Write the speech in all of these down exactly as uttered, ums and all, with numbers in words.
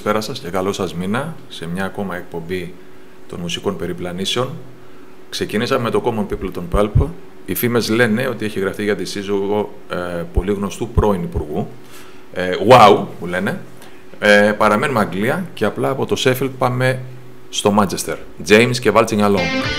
καλησπέρα σας και καλό σας μήνα σε μια ακόμα εκπομπή των μουσικών περιπλανήσεων. Ξεκινήσαμε με το Common People των Pulp. Οι φήμες λένε ότι έχει γραφτεί για τη σύζυγο ε, πολύ γνωστού πρώην υπουργού. Ε, wow, που λένε. Ε, παραμένουμε Αγγλία και απλά από το Sheffield πάμε στο Manchester. James και Waltzing Alone.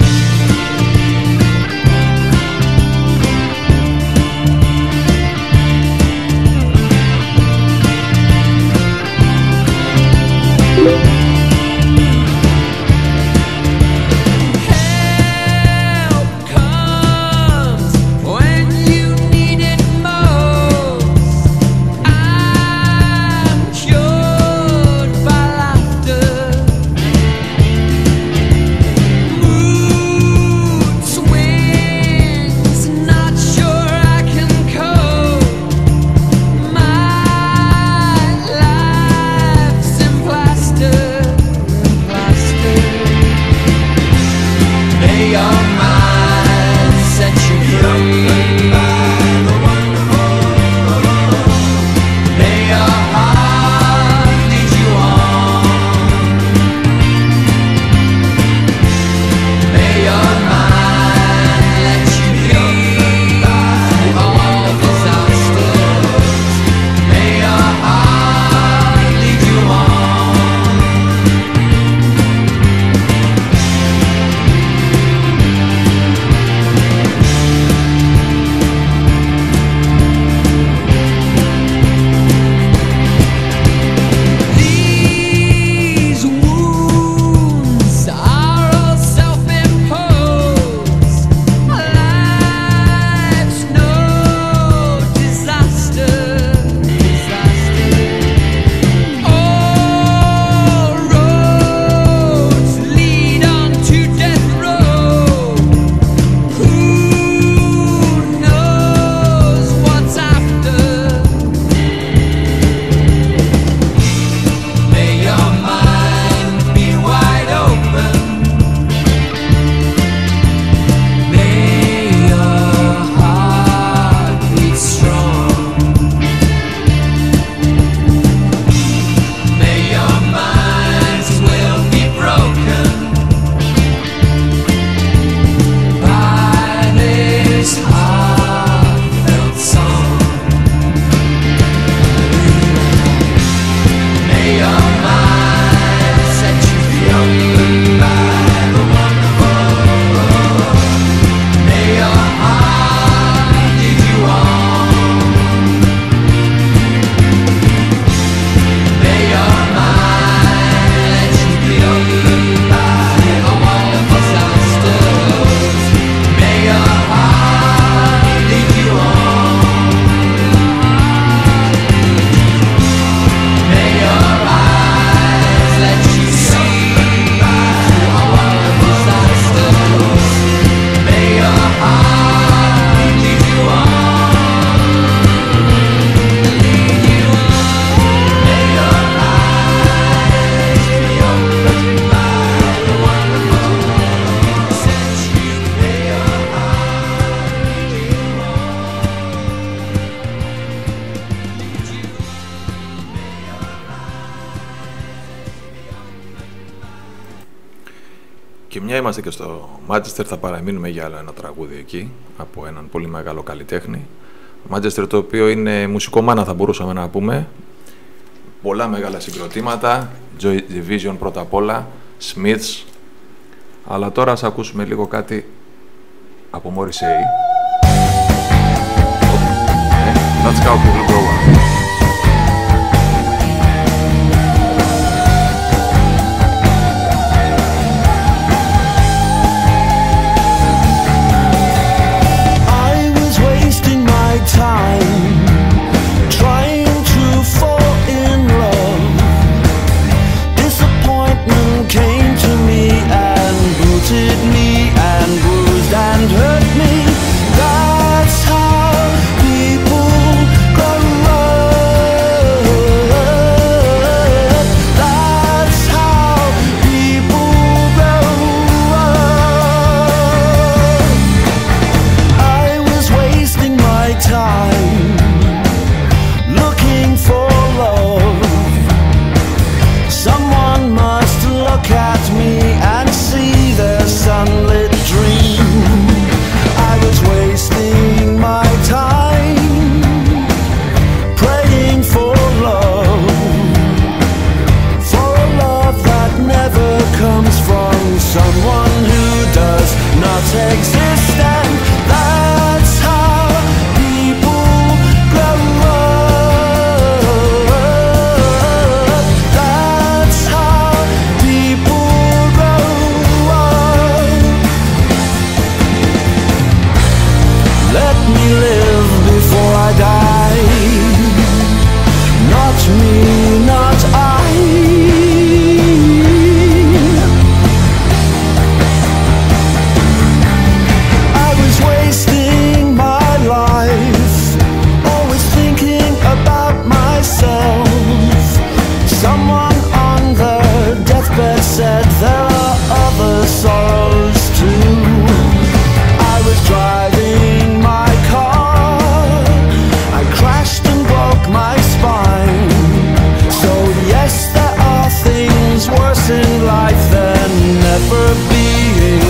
Και μια είμαστε και στο Manchester, θα παραμείνουμε για άλλο ένα τραγούδι εκεί από έναν πολύ μεγάλο καλλιτέχνη. Manchester, το οποίο είναι μουσικομάνα, θα μπορούσαμε να πούμε. Πολλά μεγάλα συγκροτήματα, Joy Division πρώτα απ' όλα, Smiths. Αλλά τώρα ας ακούσουμε λίγο κάτι από Morrissey. That's how people grow up. Hurt me, that's how people grow up.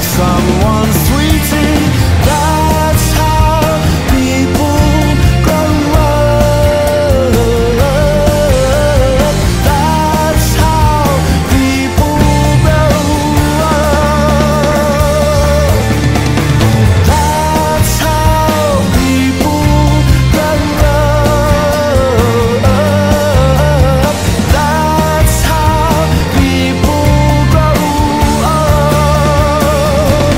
someone sweetie. That's how people grow up. That's how people grow up. That's how people grow up. That's how people grow up.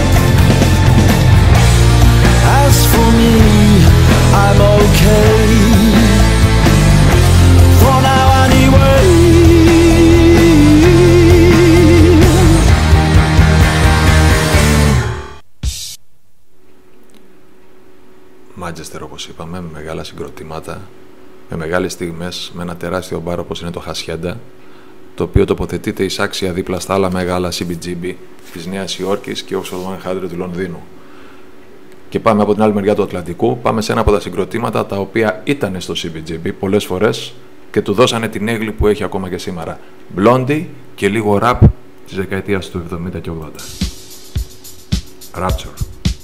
As for me, I'm okay for now anyway. Manchester, όπως είπαμε, με μεγάλα συγκροτήματα, με μεγάλες στιγμές, με ένα τεράστιο μπαρ όπως είναι το Hacienda, το οποίο τοποθετείται εισάξια δίπλα στα άλλα μεγάλα σι μπι τζι μπι της Νέας Υόρκης και Oxford εκατό του Λονδίνου. Και πάμε από την άλλη μεριά του Ατλαντικού, πάμε σε ένα από τα συγκροτήματα τα οποία ήταν στο σι μπι τζι μπι πολλές φορές και του δώσανε την έγκλη που έχει ακόμα και σήμερα. Blondie και λίγο rap της δεκαετίας του εβδομήντα και ογδόντα. Rapture.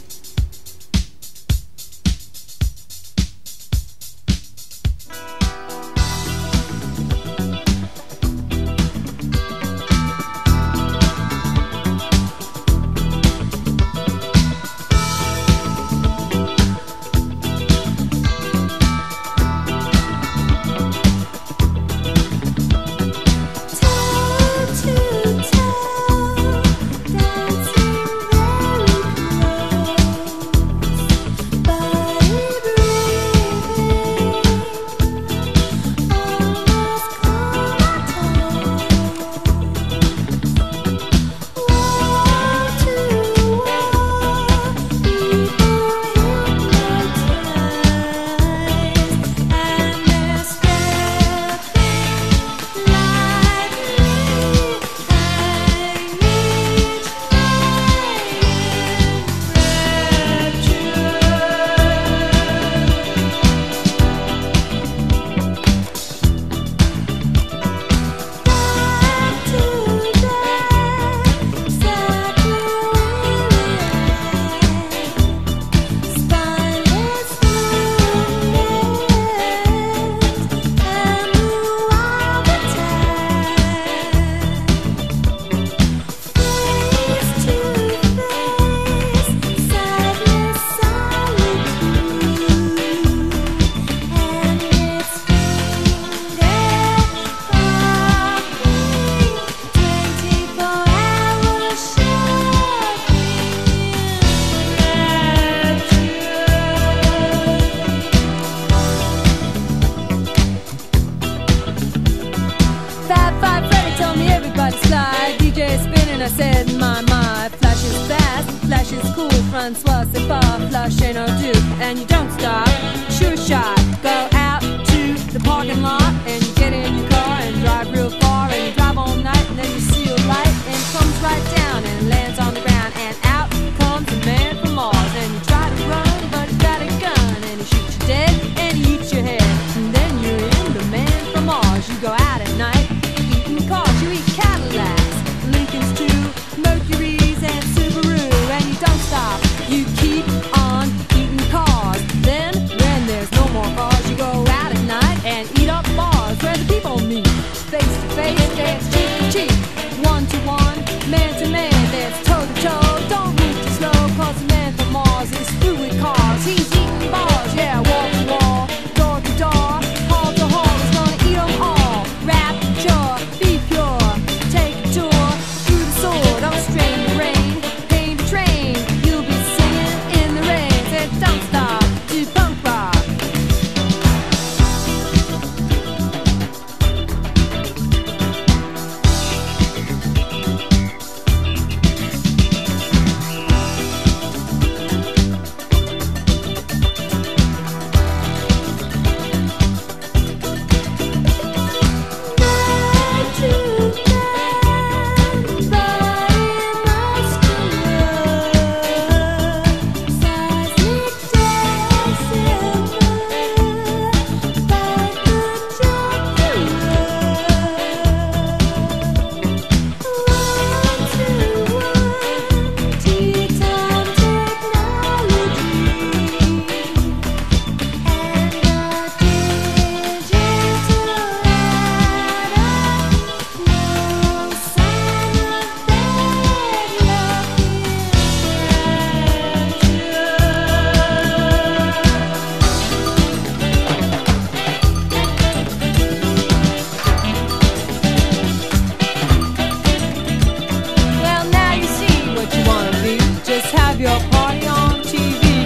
Francois, c'est pas flush and no do, and you don't stop. Sure shot, go out to the parking lot and you get in your car and drive real far and you drive all night and then you see a light and it comes right down and lands on the ground and out comes a man from Mars and you try to run but he's got a gun and he shoots you dead and he eats your head and then you're in the man from Mars. You go out at night eating cars, you eat Cadillacs, Lincolns too, Mercury's and Subaru, and you don't stop. You keep on eating cars. Then, when there's no more cars, you go out at night and eat up bars where the people meet. Face to face, dance cheek to cheek, one to one, man to man.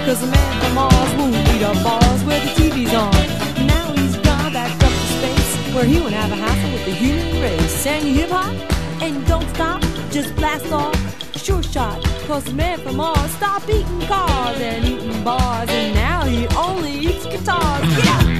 Cause the man from Mars won't eat up bars where the T V's on. Now he's gone back up to space where he won't have a hassle with the human race. And you hip hop and you don't stop, just blast off, sure shot. Cause the man from Mars stopped eating cars and eating bars, and now he only eats guitars. Get up!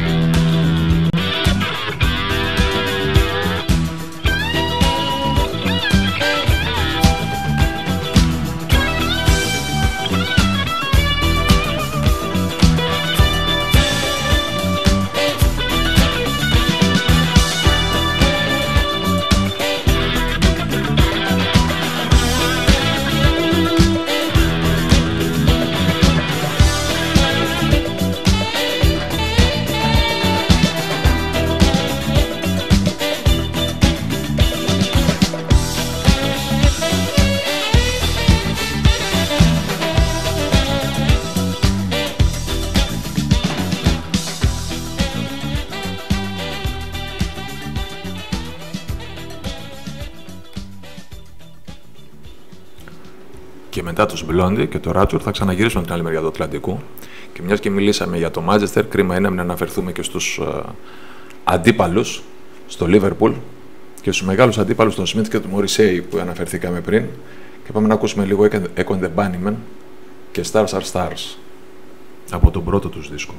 Και μετά τους Blondie και το Rapture θα ξαναγυρίσουν την άλλη μεριά του Ατλαντικού. Και μιας και μιλήσαμε για το Manchester, κρίμα είναι να αναφερθούμε και στους uh, αντίπαλους στο Liverpool και στους μεγάλους αντίπαλους των Smith και του Morrissey που αναφερθήκαμε πριν. Και πάμε να ακούσουμε λίγο Echo and the Bunnymen και Stars Are Stars από τον πρώτο τους δίσκο.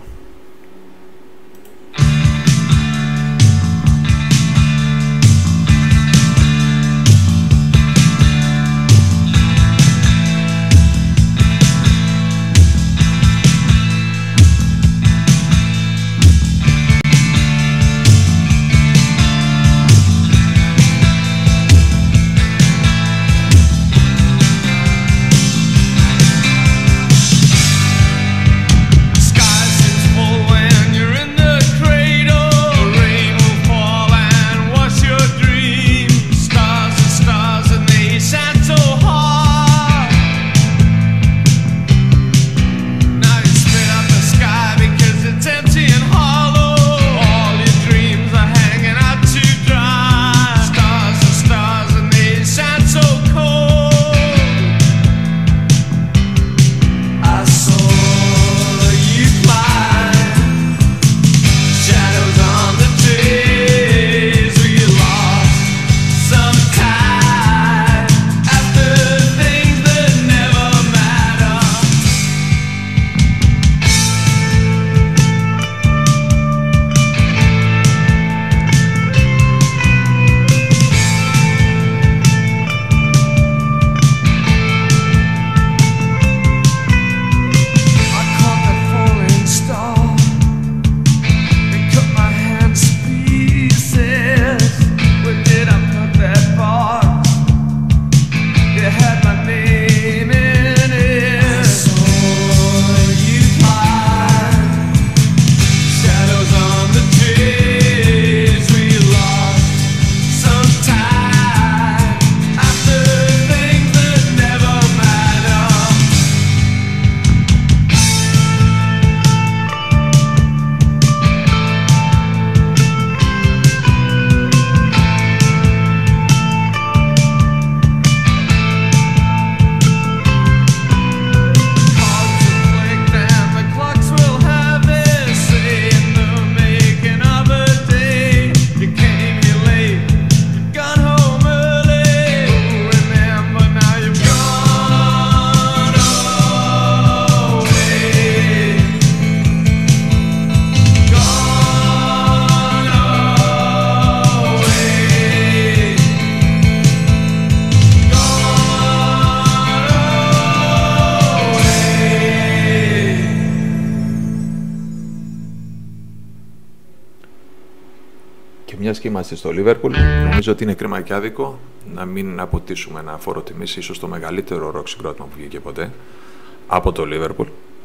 Μιας και είμαστε στο Liverpool, νομίζω ότι είναι κρίμα και άδικο να μην αποτίσουμε ένα φόρο τιμής, ίσως το μεγαλύτερο ροκ συγκρότημα που βγήκε ποτέ από το Liverpool.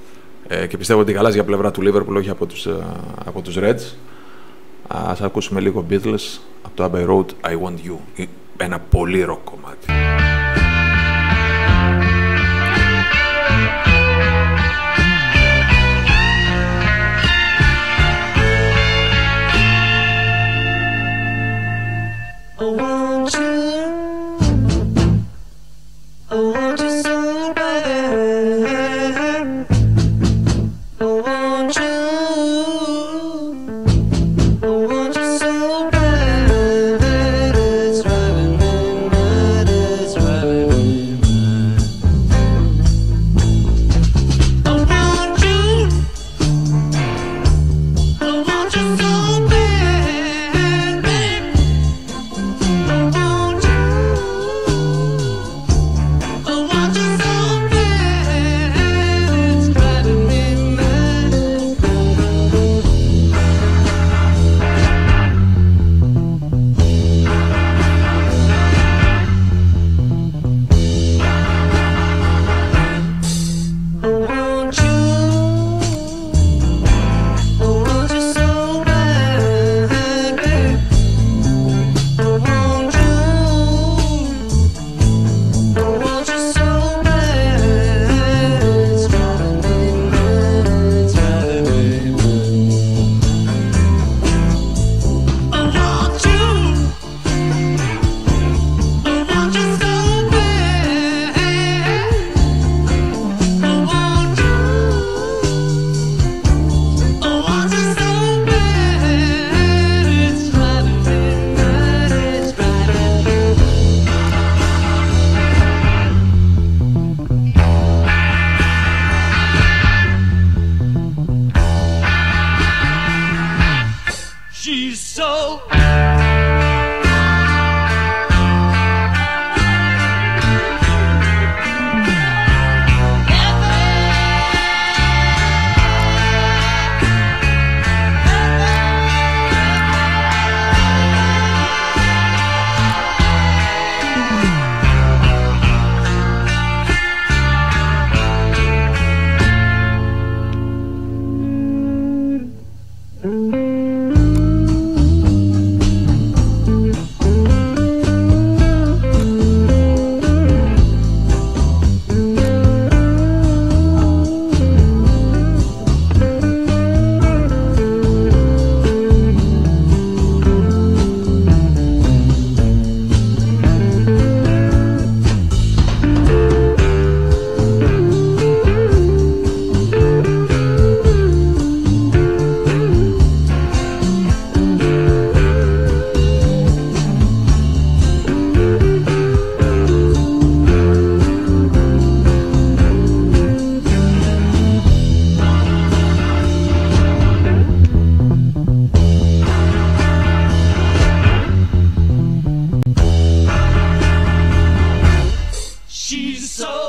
Ε, και πιστεύω ότι η γαλάζια πλευρά του Liverpool, όχι από τους, από τους Reds. Ας ακούσουμε λίγο Beatles από το Abbey Road, I Want You, ένα πολύ ροκ κομμάτι. I want you so bad.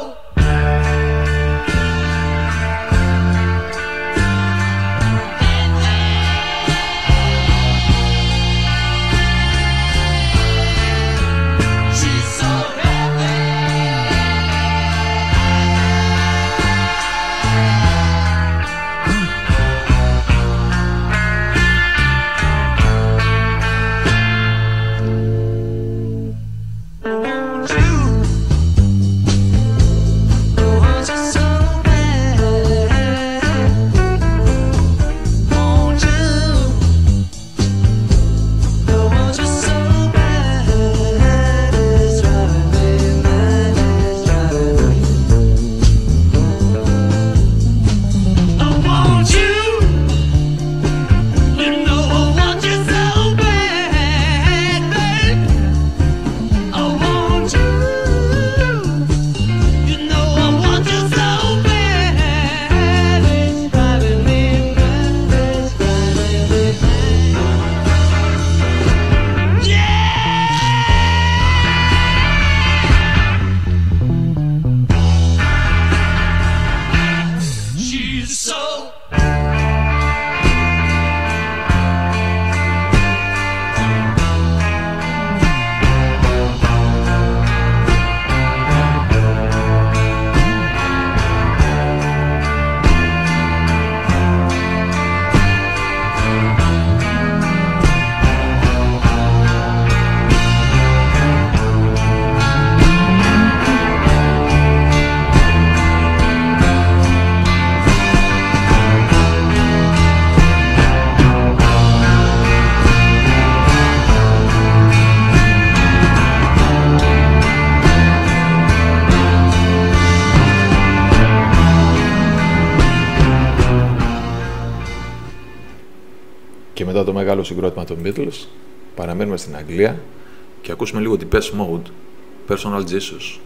Και μετά το μεγάλο συγκρότημα των Beatles, παραμένουμε στην Αγγλία και ακούσουμε λίγο την Depeche Mode, Personal Jesus.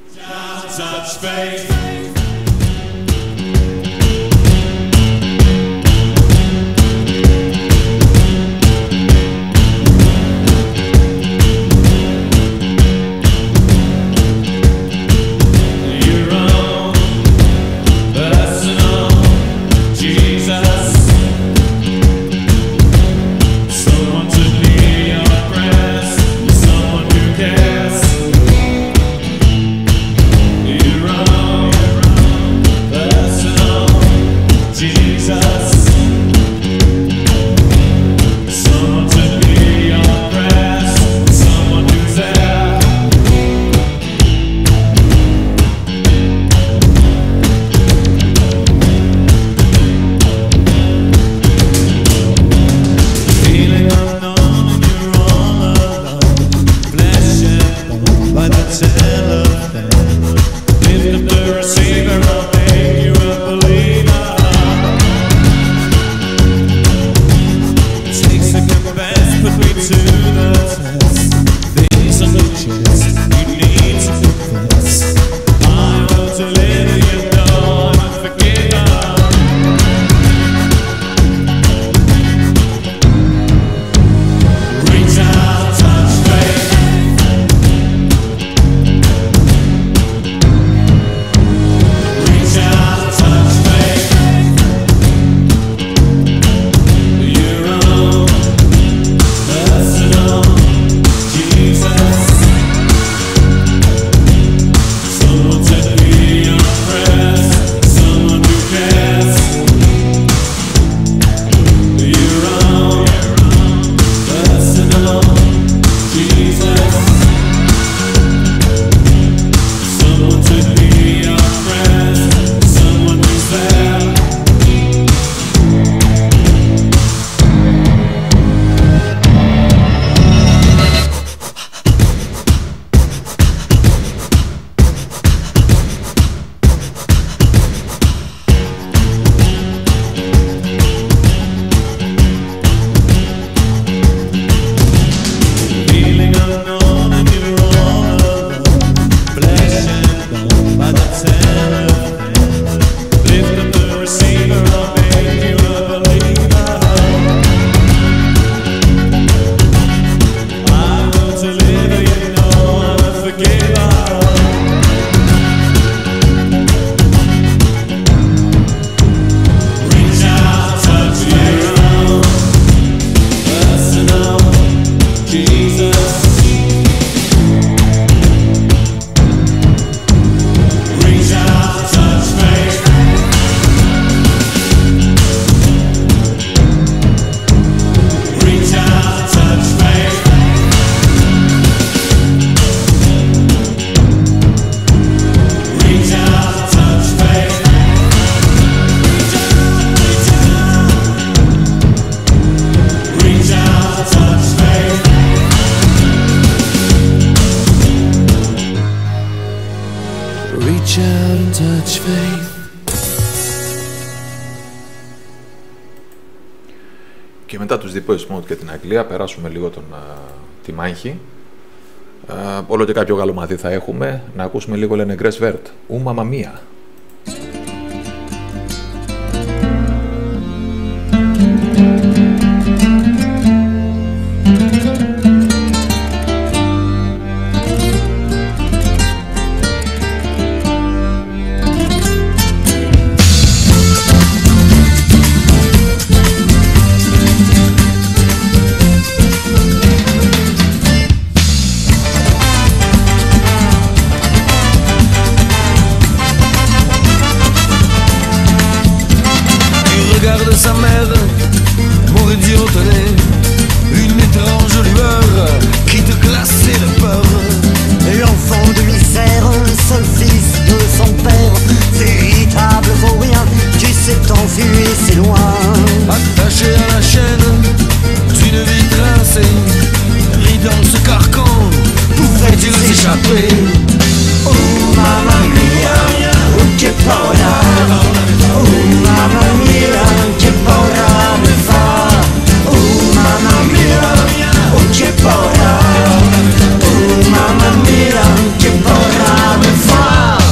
You're wrong. Και μετά τους Depeche Mode και την Αγγλία περάσουμε λίγο τον, α, τη μάχη. Α, όλο και κάποιο γαλλομαθή θα έχουμε. Να ακούσουμε λίγο Le Négresse Verte. Ου μαμά μία. Sa mère m'aurait dit retenez une étrange lueur qui te glaçait de peur. L'enfant de misère, seul fils de son père, véritable vaurien qui s'est enfui si loin. Attaché à la chaîne d'une vie tracée, pris dans ce carcan, pouvait-il s'échapper? Oh mamma mia, oh che paura, oh mamma mia, che paura mi fa. Oh mamma mia, oh che paura, oh mamma mia, che paura mi fa.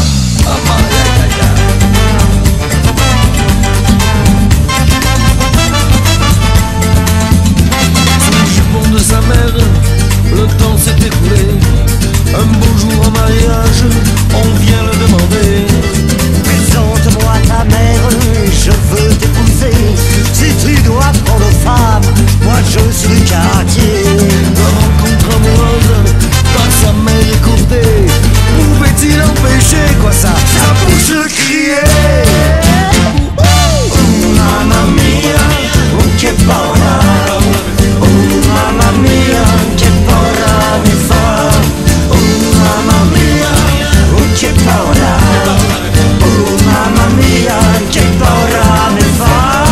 Sous le jupon de sa mère, le temps s'est écoulé. Un beau jour en mariage, on vient le demander. Présente-moi ta mère, je veux t'épouser. Si tu dois prendre femme, moi je suis quartier. La rencontre amoureuse par sa mère écourtée, pouvait-il empêcher quoi ça, sa bouche de crier? Oh mamma mia, oh che paura, oh mamma mia, che paura mi fa. Oh mamma mia, oh che paura, oh mamma mia, che paura mi fa.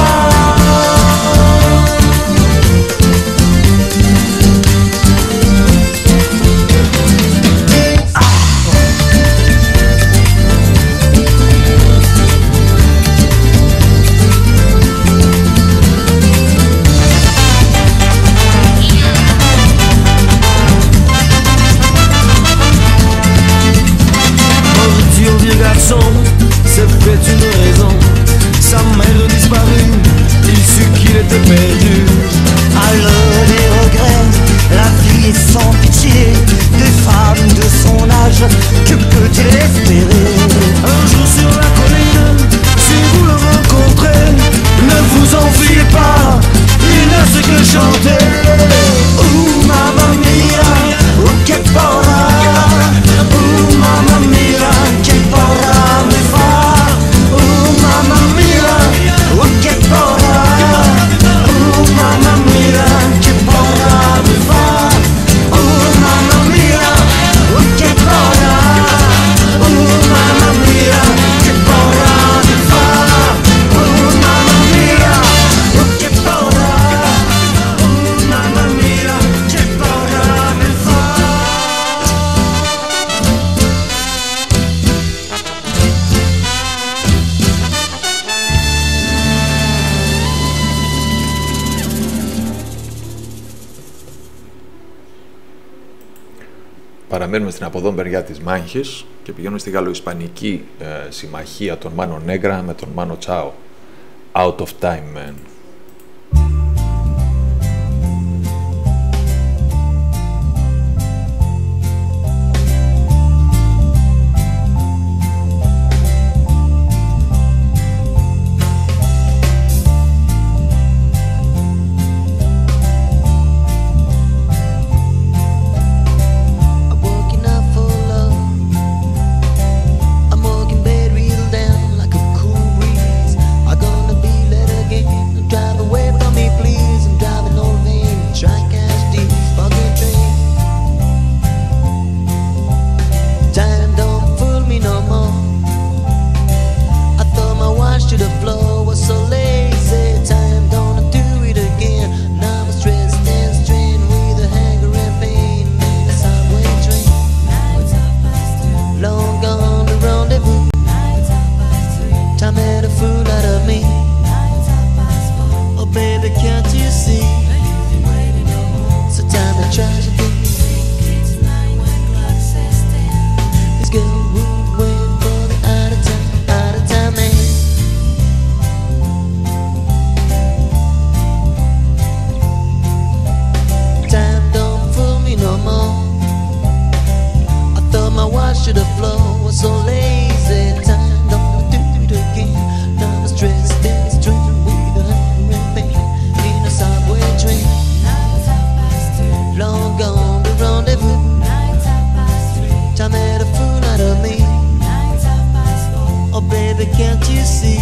S'est fait une raison, sa mère disparut, il sut qu'il était perdu. Alors les regrets, la vie sans pitié, des femmes de son âge, que peut-il espérer? Un jour sur la colline, si vous le rencontrez, ne vous enfuyez pas, il ne sait que chanter. Oh mamma mia, oh che paura, oh mamma mia, che paura mi fa. Oh mamma mia, oh che paura, oh mamma mia, che paura mi fa. Oh mamma mia, oh che paura, oh mamma mia, che paura mi fa. Oh mamma mia, oh che paura, oh mamma mia, che paura mi fa. Παραμένουμε στην από εδώ μεριά της μάχης και πηγαίνουμε στη γαλλο-ισπανική ε, συμμαχία των Mano Negra με τον Mano Chao. Out of time, man. I'm gonna be led again. can't you see?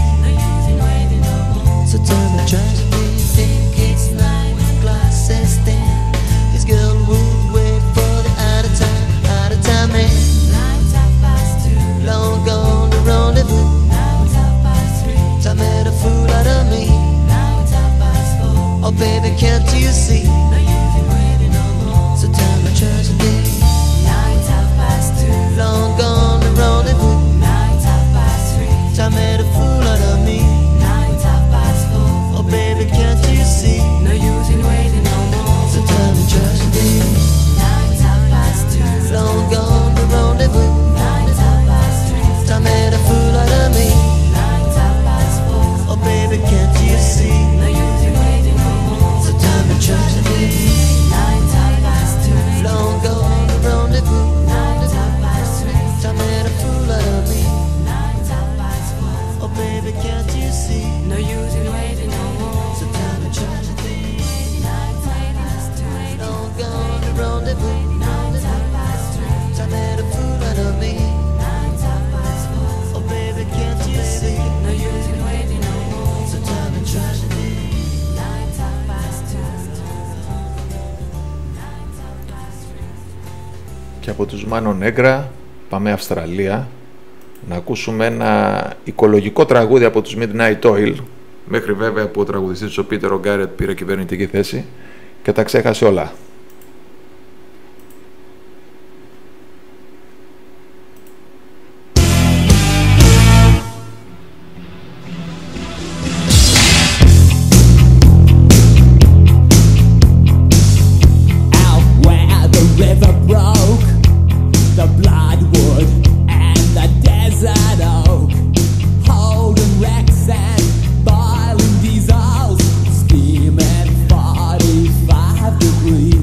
So tell me, try to be think it's night when glasses thin. This girl would wait for the out of time, out of time man. Nine half past two, long gone the rendezvous. Nine half past three, time made a fool out of me. Nine half past four, oh baby, can't you see? No use in waiting no more. So tell me, try to be. Nine half past two, long gone the rendezvous. Nine half past three, time made a fool out of me. Nine half past four, oh baby, can't you see? No use in waiting no more. So tell me, try to be. Nine half past two, long gone the rendezvous. Nine half past three, time made a fool out of me. Nine half past four, oh baby, can't you see? No use in waiting no more. So tell me, try to be. Nine half past two, long gone the rendezvous. Nine half past three, time made a fool out of me. Nine half past four, oh baby, can't you see? No use in waiting no more. So tell me, try to be. Nine half past two, long gone the rendezvous. Nine half past three, time made a fool out of me. Nine half past four, oh baby, can't you see? No use in waiting no more. So tell me, try to be. Nine half past two. Και από τους Mano Negra πάμε Αυστραλία να ακούσουμε ένα οικολογικό τραγούδι από τους Midnight Oil, μέχρι βέβαια που ο τραγουδιστής ο Πίτερ Ογκάρετ πήρε κυβερνητική θέση και τα ξέχασε όλα. Out where the river broke, the bloodwood and the desert oak, holding wrecks and boiling diesels, steaming forty-five degrees.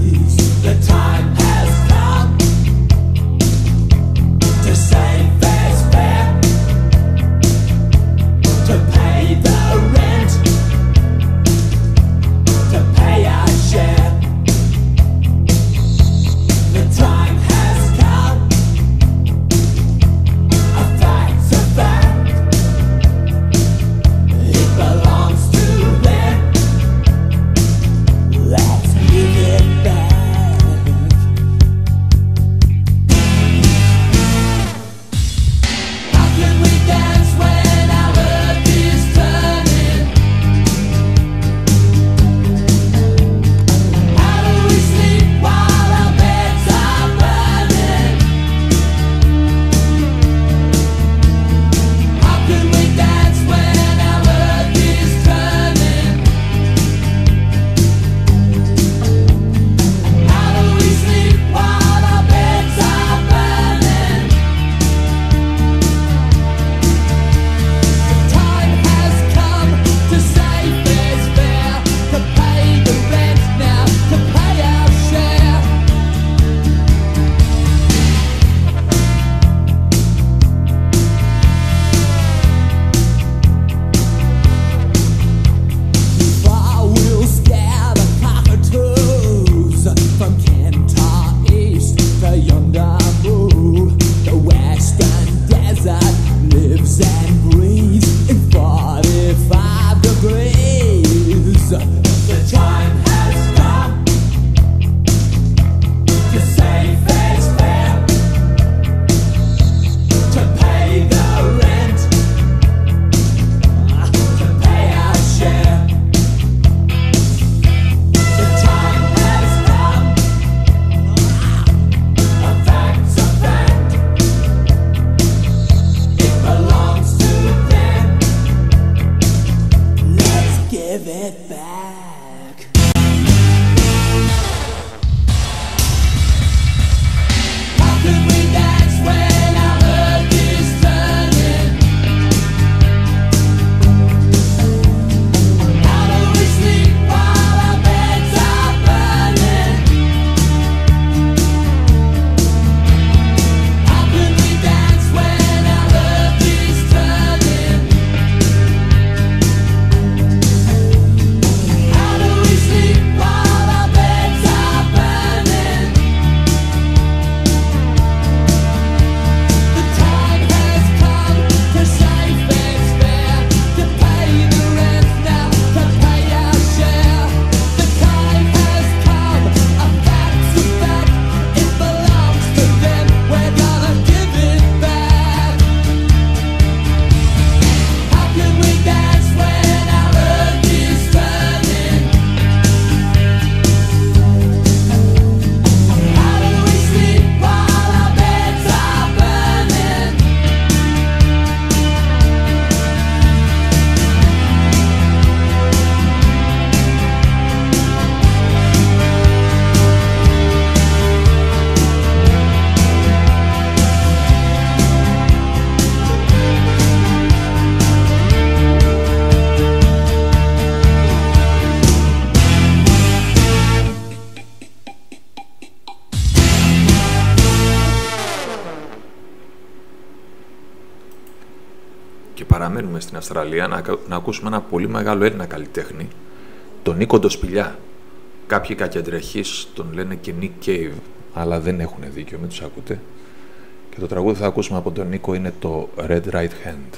παραμένουμε στην Αυστραλία να, να ακούσουμε ένα πολύ μεγάλο Έλληνα καλλιτέχνη, τον Νίκο Ντοσπηλιά. Κάποιοι κακεντρεχείς τον λένε και Nick Cave, αλλά δεν έχουν δίκιο, μην τους ακούτε. Και το τραγούδι θα ακούσουμε από τον Νίκο είναι το Red Right Hand.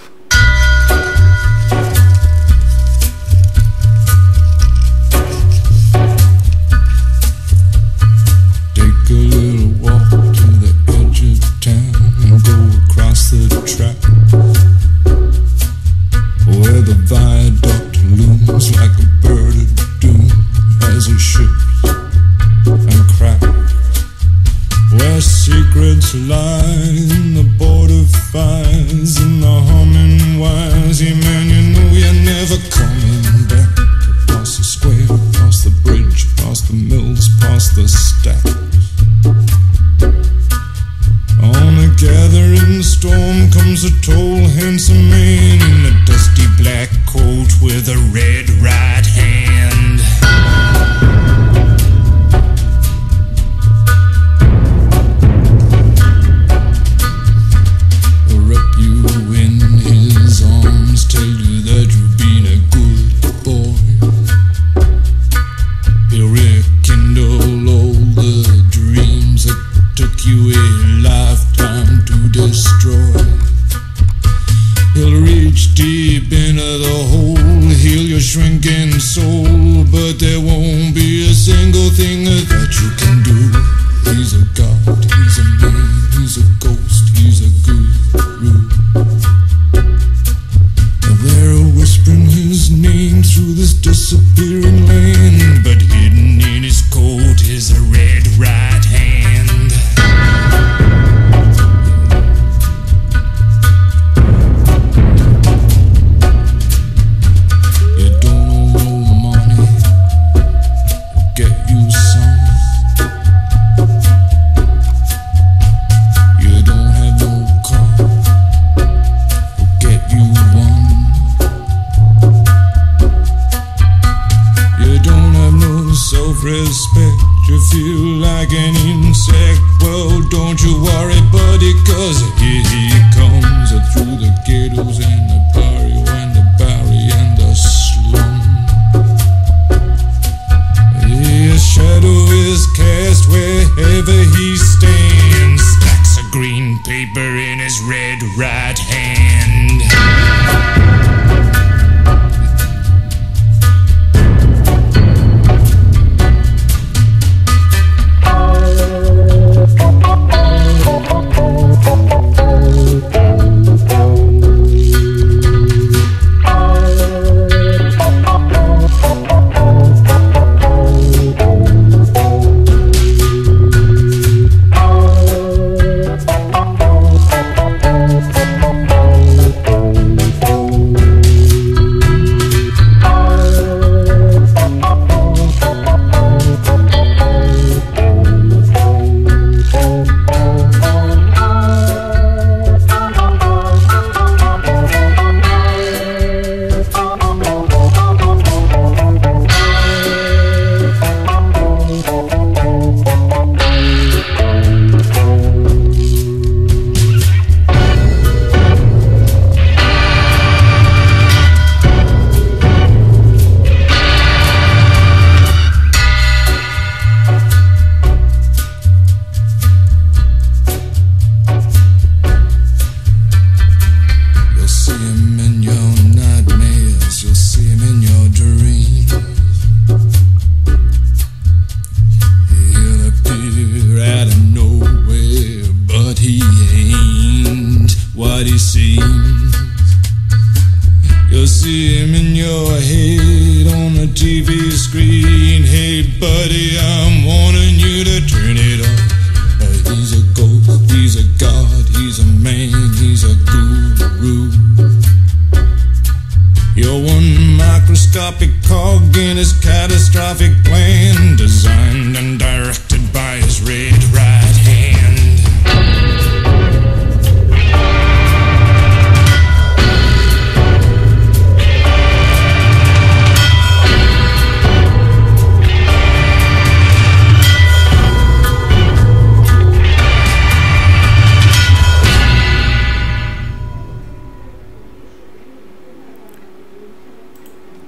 Take a little walk to the edge of town and go across the track where the viaduct looms like a bird of doom as it ships and cracks, where secrets lie in the border fires and the humming wires. Yeah, man, you know you're never coming back. Past the square, past the bridge, past the mills, past the stacks. On a gathering storm comes a tall, handsome man in a dusty black coat with a red right hand. Wrap you in his arms, tell you that you've been a good boy. He'll rekindle all the dreams that took you a lifetime to destroy. He'll reach deep into the hole, heal your shrinking soul, but there won't be a single thing that you can do. He's a god, he's a man, he's a ghost, he's a guru. And they're whispering his name through this disappearing land, but hidden in his coat is a red right hand. You don't owe no money, get you some. You don't have no car, get you one. You don't have no self-respect, you feel like an insect. Well, don't you worry, buddy, cause here he comes through the ghettos and the barrio and the barry and the slum. His shadow is cast wherever he stands, stacks of green paper in his red right hand.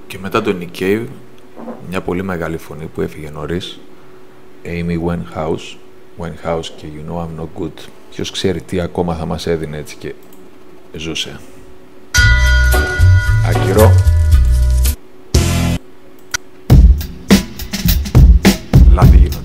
Και μετά το Nick Cave, μια πολύ μεγάλη φωνή που έφυγε νωρίς, Amy Winehouse, Winehouse και You Know I'm No Good. Ποιος ξέρει τι ακόμα θα μας έδινε έτσι και ζούσε. Ακυρώ. Λάθη γίνονται.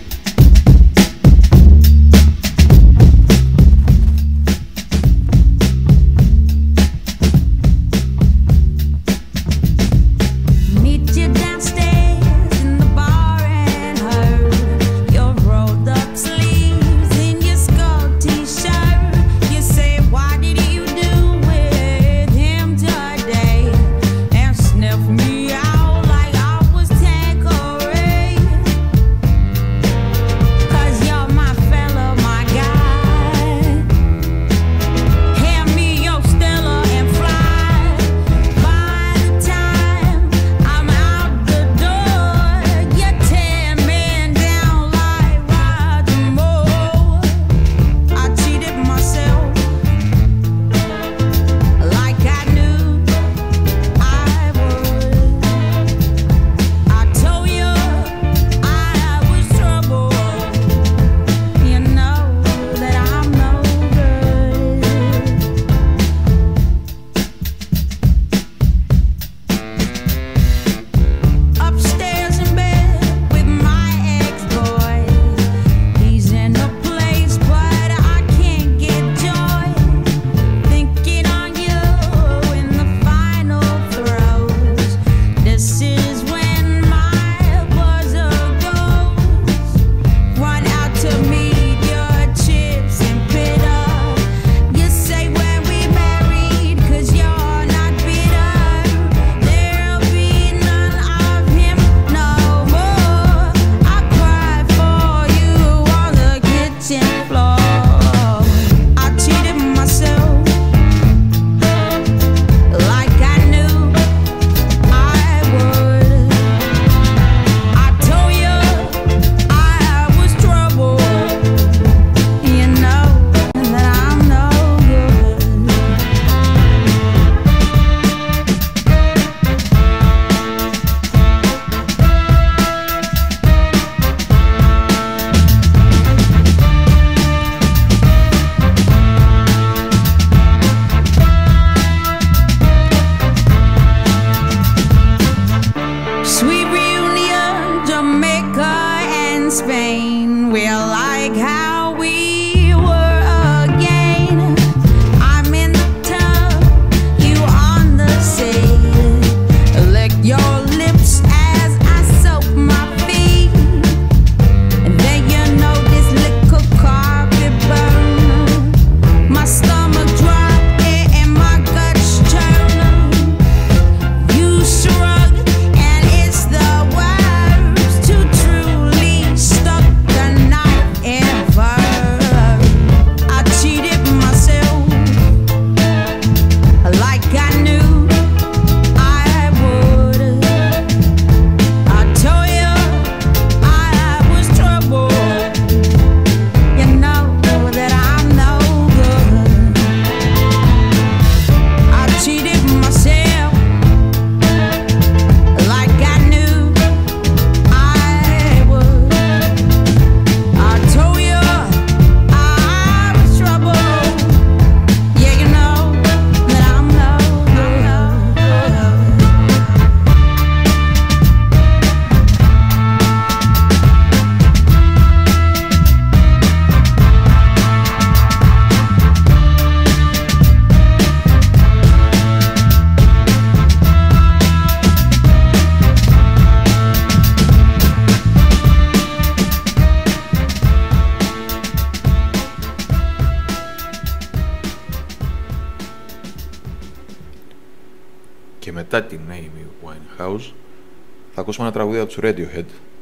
Και μετά την Amy Winehouse θα ακούσουμε ένα τραγούδι από τους Radiohead,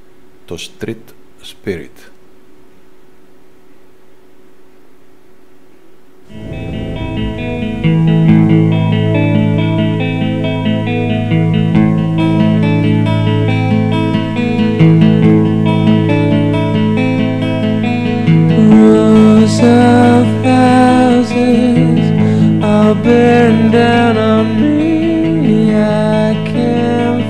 το Street Spirit. Rows of houses are bearing down on me. I can't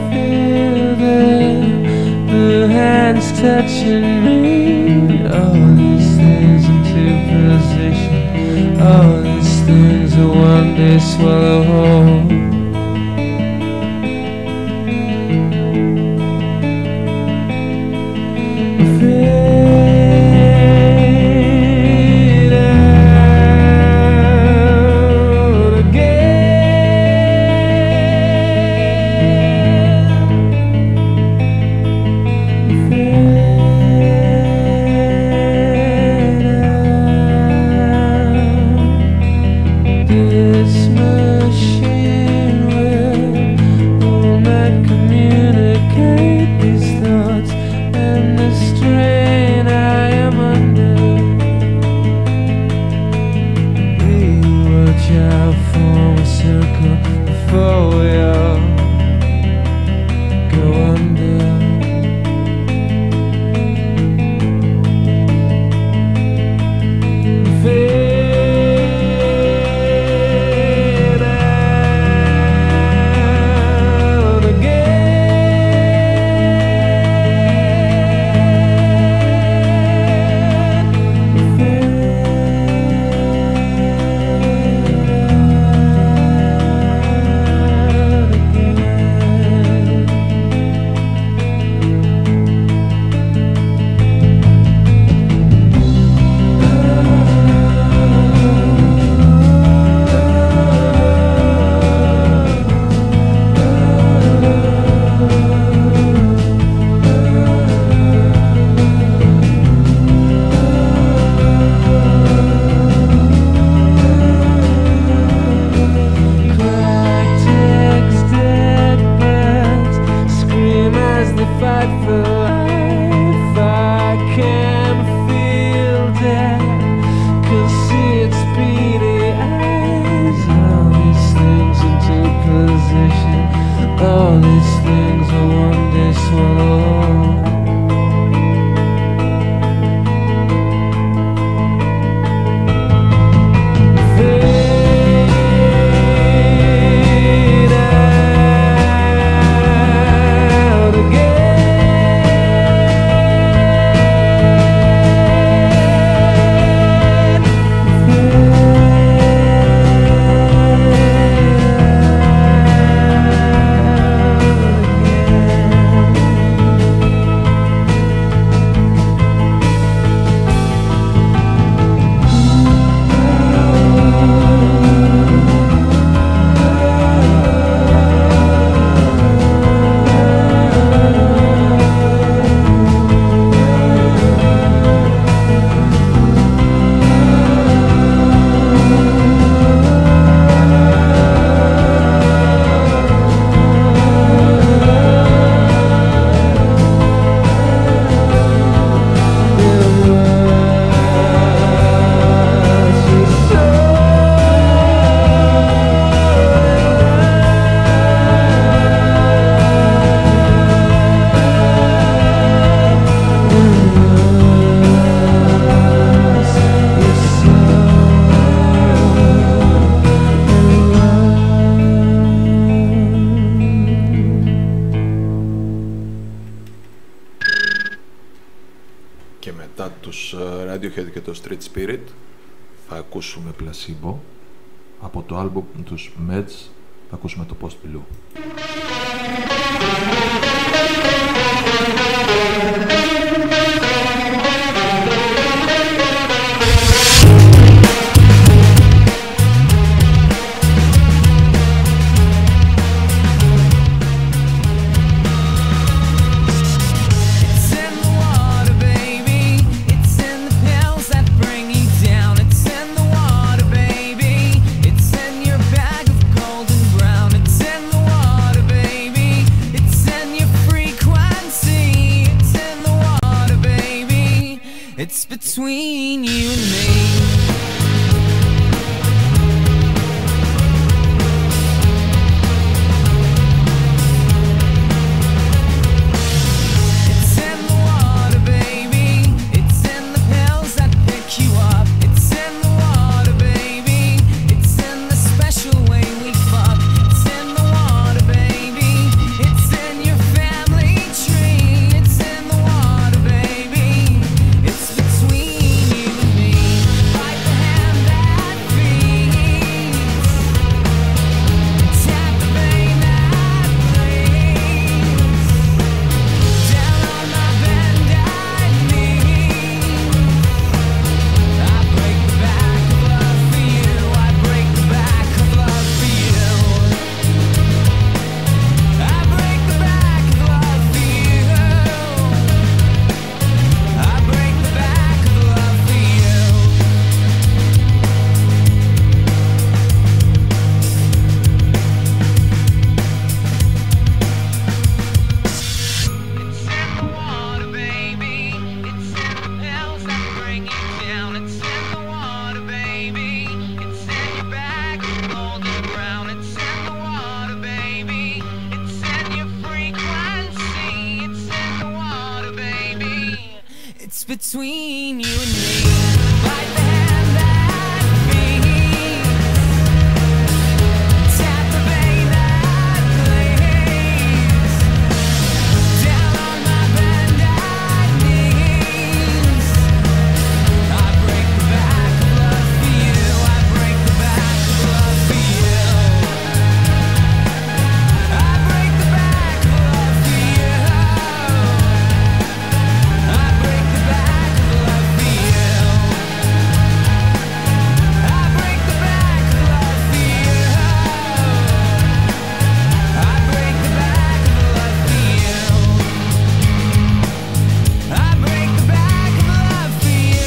all these things I one day swallow. Radiohead και το Street Spirit θα ακούσουμε Placebo. Από το άλμπουμ τους Meds θα ακούσουμε το Post Blue. It's between you and me. It's in the water, baby. It's in the pills that pick you up. It's in the water, baby. It's in the special way we fuck. It's in the water, baby. It's in your family tree. It's in the water, baby. It's between you and me. Like the hand that feeds. Tap the vein that bleeds. Down on my bended knees. I break the back of love for you. I break the back of love for you. I break the back of love for you. I break the back of love for you. It's in the water, baby. It's in the pills that bring you down. It's in the water, baby. It's in your bag of golden brown. It's in the water, baby. It's in your frequency. It's in the water, baby. It's between you and me. Like the hand that feeds. Tap the vein that bleeds. Down on my bended knees. I break the back of love for you. I break the back of love for you. I break the back of love for you. I break the back of love for you. I break the back of love for you. I break the back of love for you. I break the back of love for you.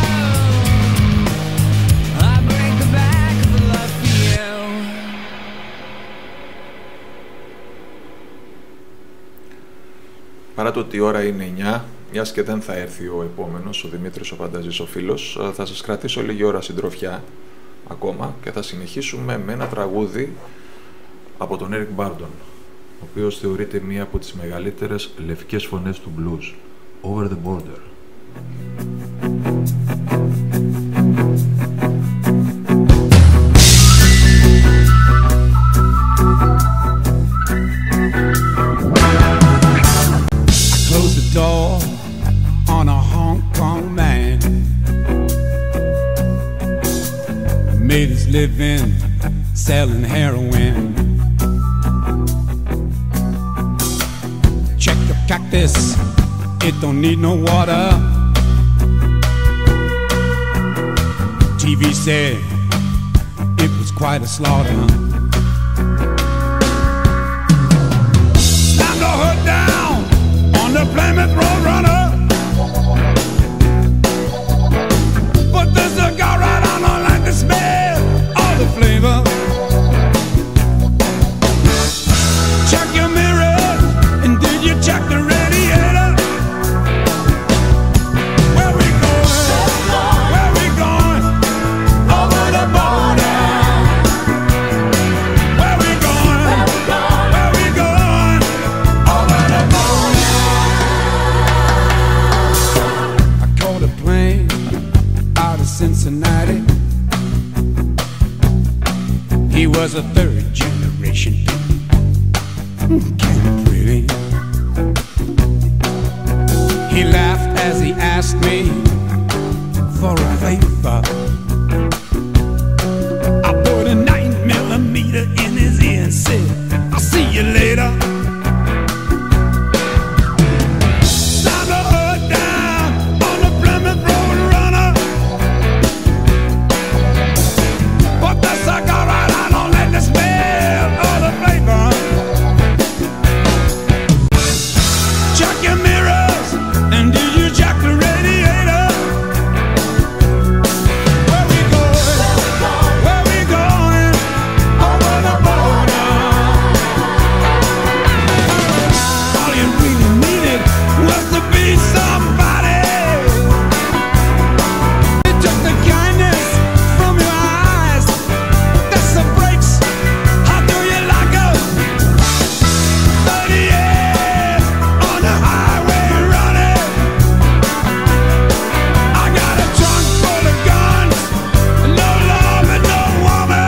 I break the back of love for you. Παρά το ότι η ώρα είναι εννιά, μιας και δεν θα έρθει ο επόμενος, ο Δημήτρης ο Φανταζής ο φίλος, θα σας κρατήσω λίγη ώρα συντροφιά ακόμα και θα συνεχίσουμε με ένα τραγούδι από τον Eric Burdon. ο οποίος θεωρείται μία από τις μεγαλύτερες λευκές φωνές του blues, Over the Border. Closed the door on a Hong Kong man. Made his living selling heroin. Check the cactus, it don't need no water. T V said it was quite a slaughter. Slammed the hood down on the Plymouth Roadrunner. Put the cigar right on, I like the smell, all the flavor. Check your mirror, and did you check the radiator? Where we going? Where we going? Over the border. Where we going? Where we going? Over the border. I caught a plane out of Cincinnati. He was a third generation, kind of pretty. He laughed as he asked me for a favor. I put a nine millimeter in his ear and said, I'll see you later. Slammed the hood down on the Plymouth Roadrunner. Put the cigar right on, don't let the smell of the flavor. Check your mirrors, and did you check the radiator? Where we going? Where we going? Over the border. All you really needed was to be somebody. You took the kindness from your eyes. That's the brakes. How do you like 'em? Thirty years on the highway running. I got a trunk full of guns, no love and no woman.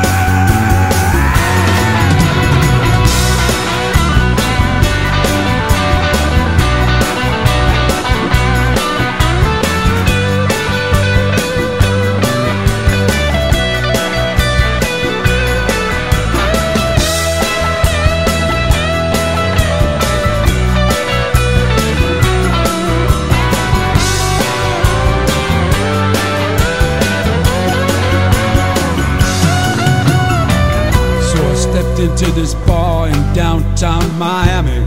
So I stepped into this bar in downtown Miami.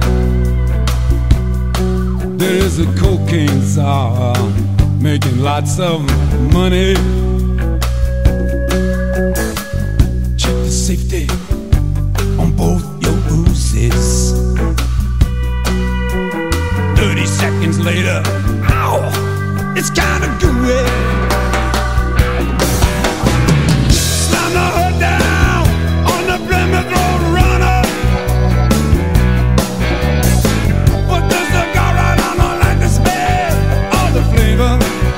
There is a cocaine czar making lots of money. Check the safety on both your oozes. Thirty seconds later, ow, it's kinda gooey. Slam the hood down on the Plymouth Roadrunner. Put the cigar right on, I like the smell, all the flavor.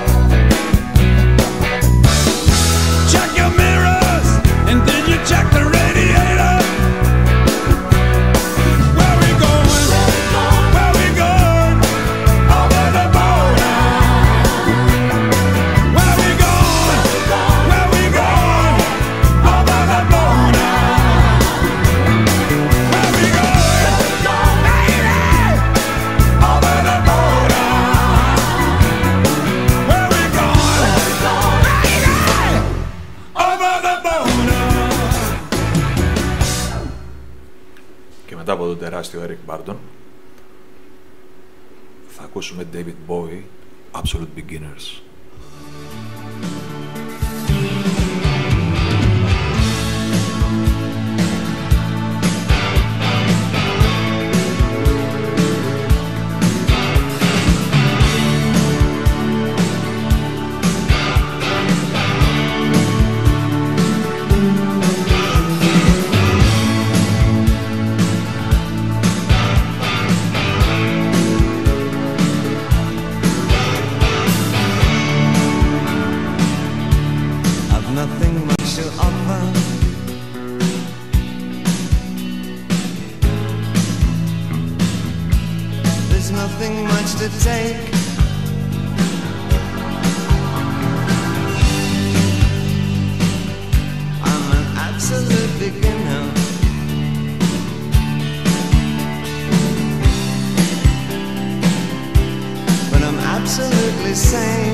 Check your mirrors, and did you check the radiator? Where we going? Where we going? Over the border. Where we going? Where we going? Over the border. Where we going? Baby! Over the border. Where we going? Baby! Over the border. Και μετά από τον τεράστιο Eric Burdon θα ακούσουμε David Bowie, Absolute Beginners. nothing much to take. I'm an absolute beginner. But I'm absolutely sane.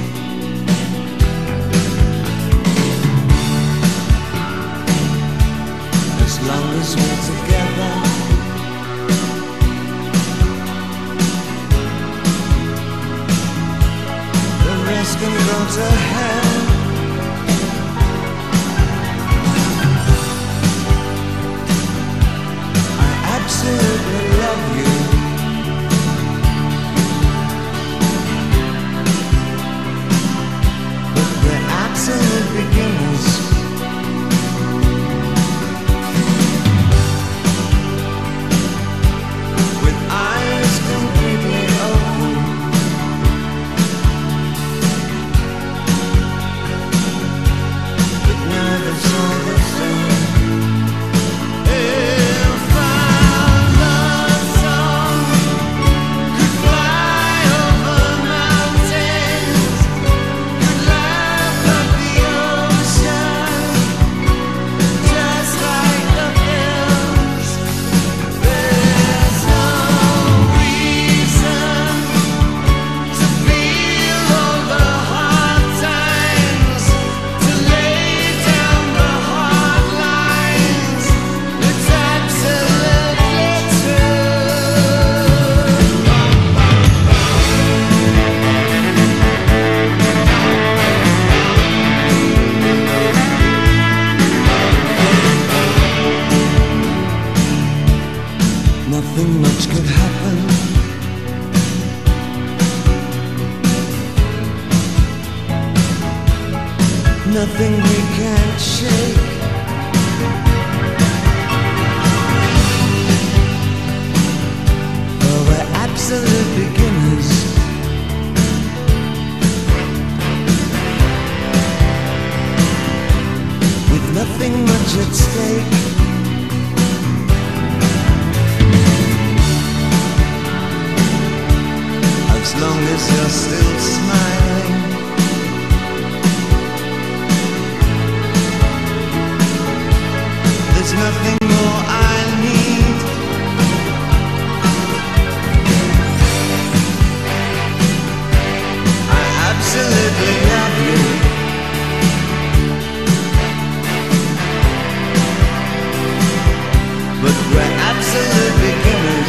As long as we're together, the rest can go to hell. I absolutely love you. But we're absolute beginners. Eyes completely open, but nerves all the same. If our love song could fly over mountains, could lap up the ocean, just like the hills, there's no nothing much could happen. Nothing we can't shake. For we're absolute beginners. With nothing much at stake. As long as you're still smiling, there's nothing more I need. I absolutely love you. But we're absolute beginners.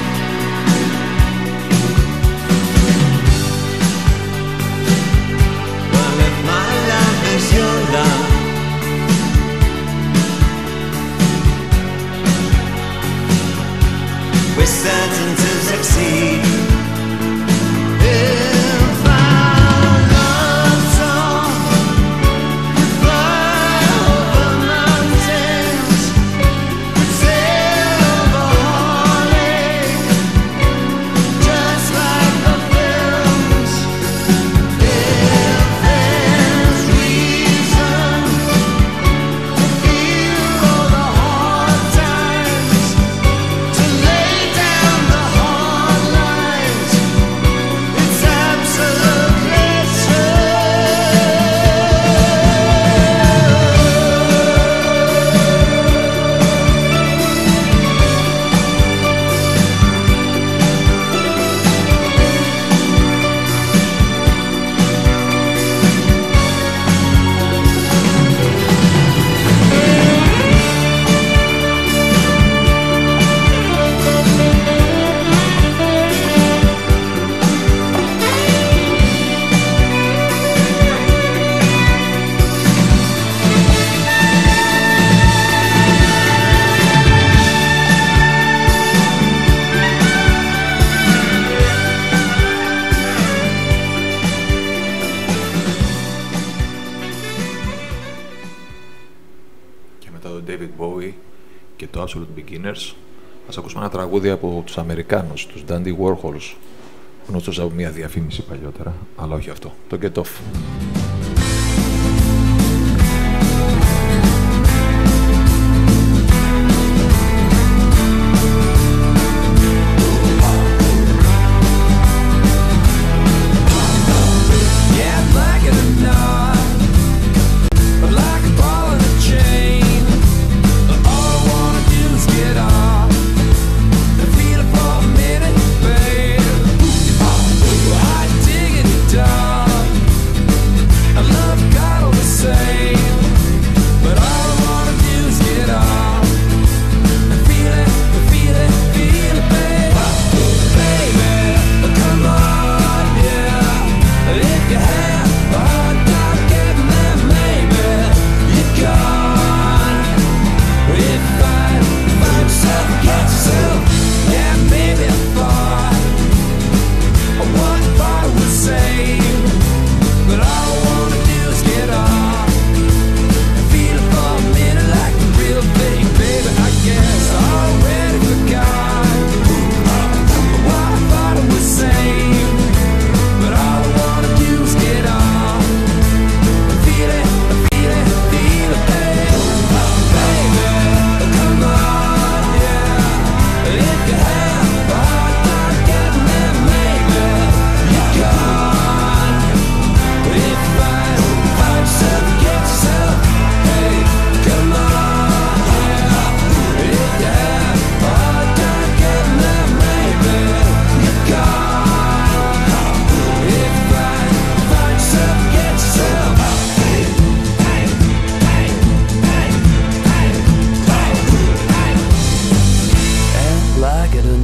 Your love, we're certain to succeed. If our love song could fly over mountains, could sail over Holly, just like the films. If there's reason to feel all the hard times, to lay down the hard lines, it's absolutely true. Και μετά τον David Bowie και το Absolute Beginners, ας ακούσουμε ένα τραγούδι από τους Αμερικάνους, τους Dandy Warhols, γνωστός από μια διαφήμιση παλιότερα, αλλά όχι αυτό, το Get Off.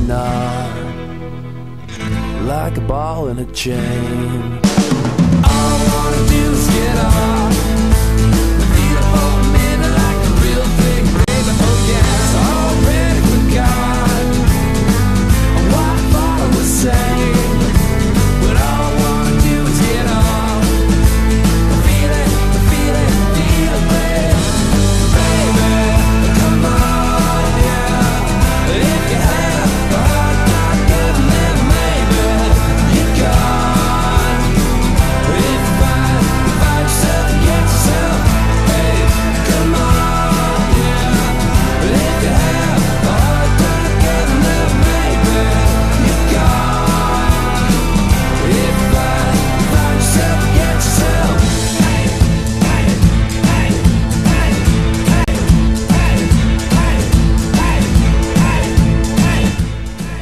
not like a ball in a chain. All I wanna do is get off, feel for a minute like a real big baby. Oh yeah, it's already forgot what I thought I was saying, but all I wanna do is get off, feel it, feel it, feel it, baby, baby, come on, yeah. If you have a hard time getting there, maybe you got. If you find, find yourself, get yourself, hey, come on, yeah. If you have a hard time getting there, maybe you got. If you find, find yourself, get yourself, hey, hey, hey, hey, hey, hey, hey, hey, hey.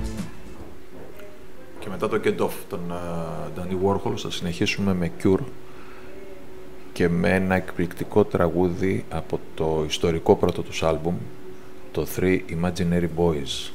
Και μετά το Get Off των uh, Dandy Warhol θα συνεχίσουμε με Cure και με ένα εκπληκτικό τραγούδι από το ιστορικό πρώτο τους άλμπουμ, το Three Imaginary Boys.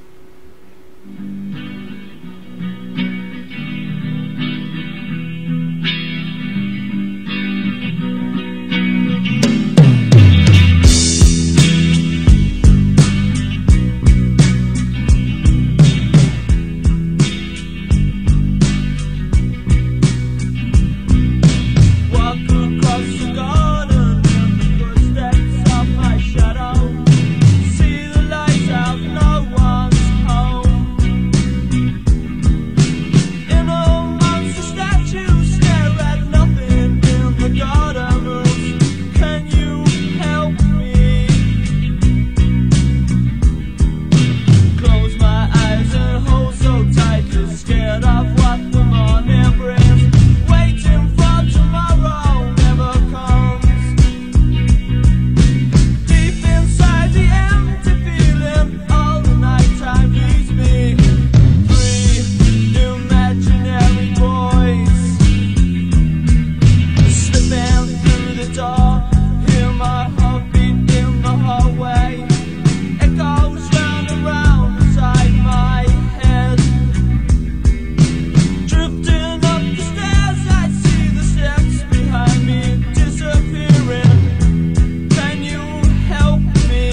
Walk across the garden in the footsteps of my shadow. See the lights out, no one's home. In a monster statue, stare at nothing in the garden rooms. Can you help me? Close my eyes and hold so tight, just scared of what the morning brings. Waiting for tomorrow never comes. Deep inside the empty feeling, all the nighttime leaves me. Three imaginary boys slipping through the door. Hear my heartbeat in the hallway. Echoes round and round inside my head. Drifting up the stairs, I see the steps behind me disappearing. Can you help me?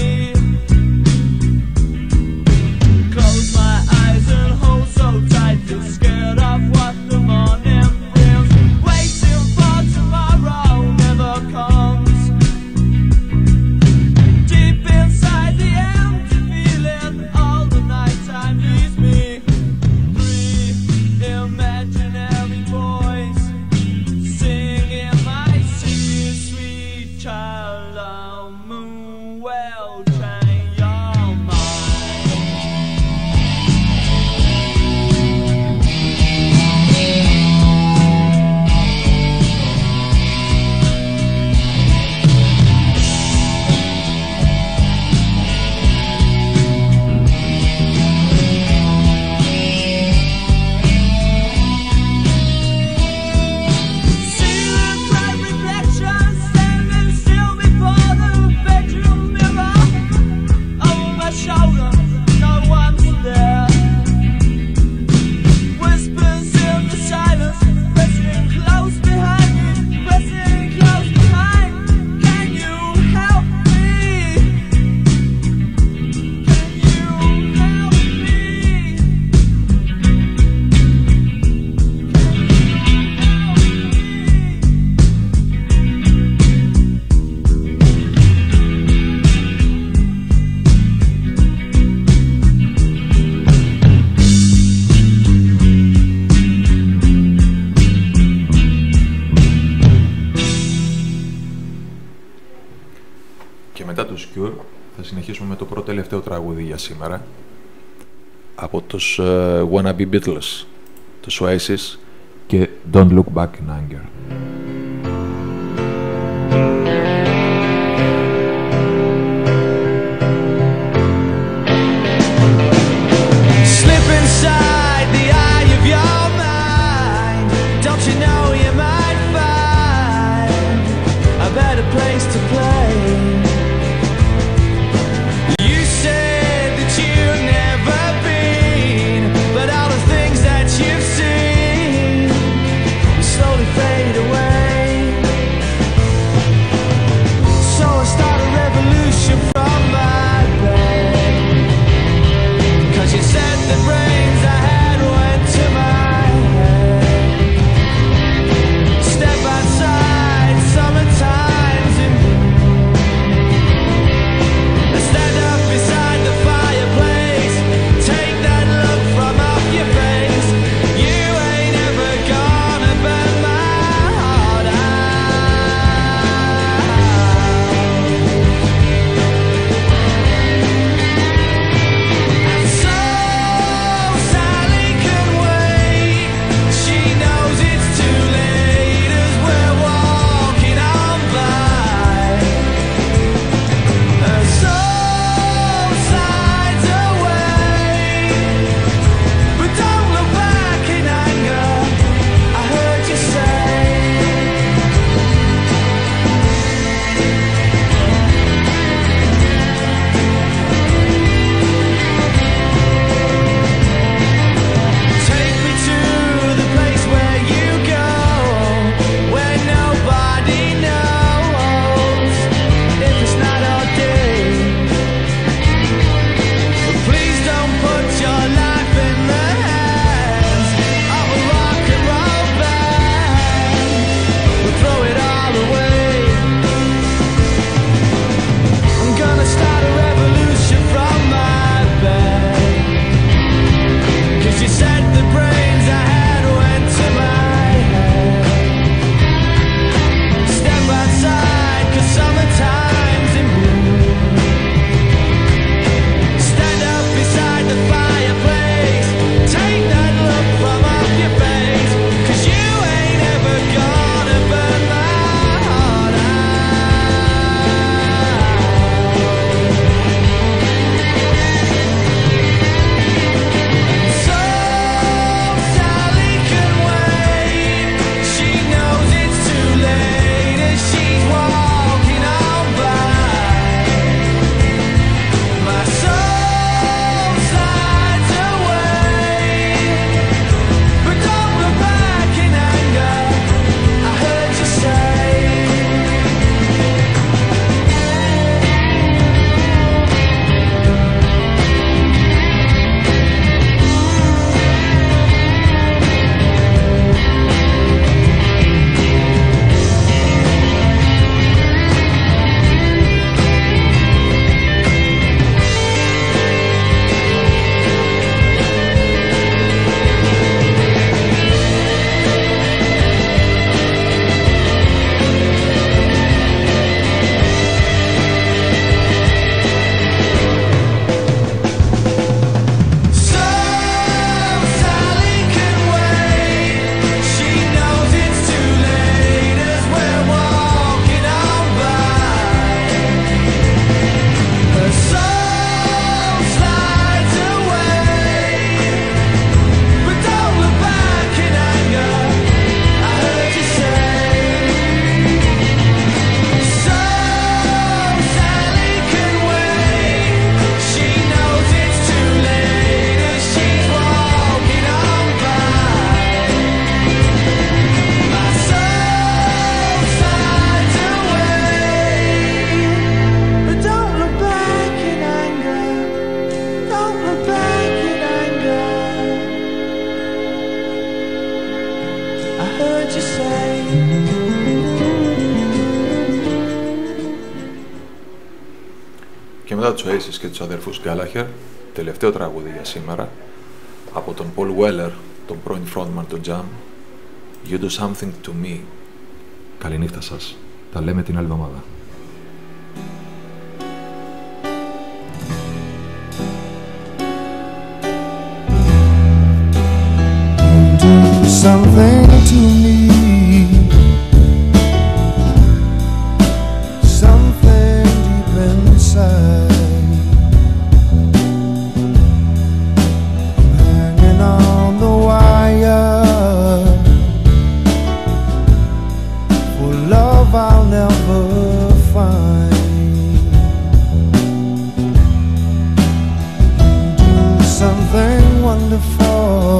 Close my eyes and hold so tight, just scared of what the morning brings. Waiting for tomorrow never comes. Deep inside the empty feeling, all the nighttime leaves me. Three imaginary boys singing my sweet, sweet child of moon. Well, train your mind. See the bright reflection standing still before the bedroom mirror. Over my shoulder, no one's there. Whispers in the silence, pressing close behind me, pressing close behind. Can you help me? Can you help me? Και μετά τους Cure θα συνεχίσουμε με το πρώτο τελευταίο τραγούδι για σήμερα από τους uh, Wannabe Beatles, τους Oasis και Don't Look Back in Anger. Slip inside the eye of your mind. Don't you know you might find a better place to play? You said that you've never been αφορά τους Oasis και τους αδερφούς Gallagher, τελευταίο τραγούδι για σήμερα, από τον Paul Weller, τον πρώην frontman του Jam, You Do Something To Me. Καληνύχτα σας. Τα λέμε την άλλη εβδομάδα. Something to me, something deep inside, hanging on the wire, for love I'll never find. Do something wonderful,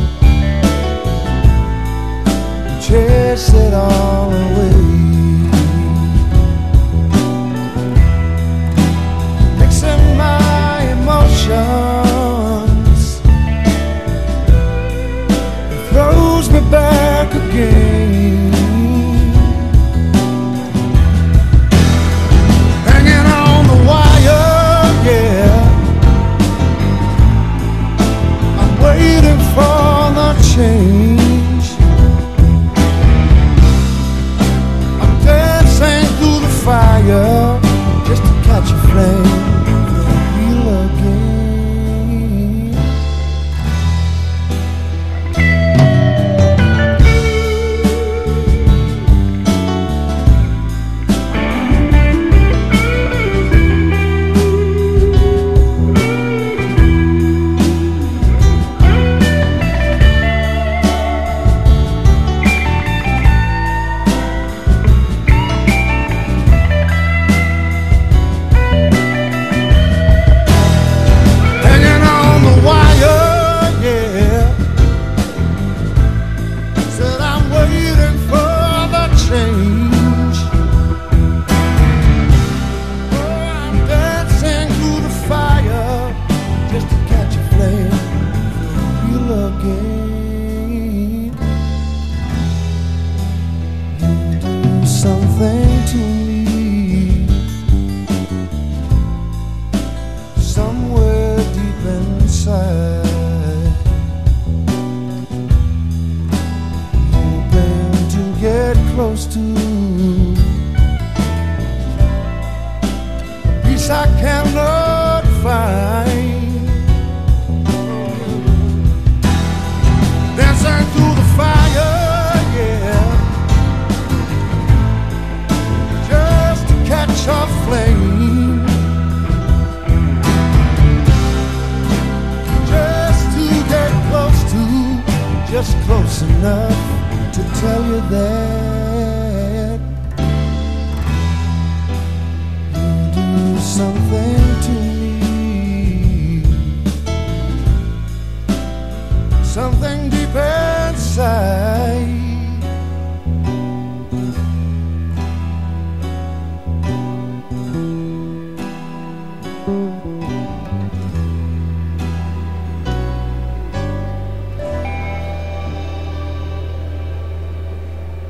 chase it all away, mixing my emotions, it throws me back again, hanging on the wire, yeah, I'm waiting for the change. Fire just to catch a flame and feel again. Close to peace I cannot find, dancing through the fire, yeah, just to catch a flame, just to get close to, just close enough to tell you that something to me, something deep inside.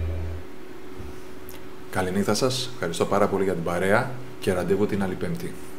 Καληνύχτα σας, ευχαριστώ πάρα πολύ για την παρέα και ραντεβού την άλλη Πέμπτη.